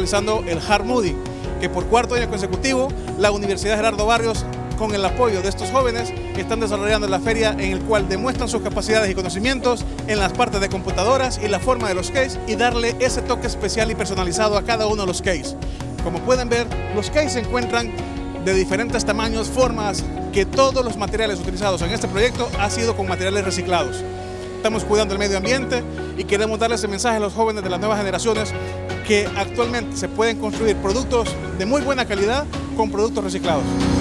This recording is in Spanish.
realizando el Hard Moody, que por cuarto año consecutivo la Universidad Gerardo Barrios, con el apoyo de estos jóvenes, están desarrollando la feria en el cual demuestran sus capacidades y conocimientos en las partes de computadoras y la forma de los case y darle ese toque especial y personalizado a cada uno de los case. Como pueden ver, los case se encuentran de diferentes tamaños, formas, que todos los materiales utilizados en este proyecto han sido con materiales reciclados. Estamos cuidando el medio ambiente y queremos darle ese mensaje a los jóvenes de las nuevas generaciones que actualmente se pueden construir productos de muy buena calidad con productos reciclados.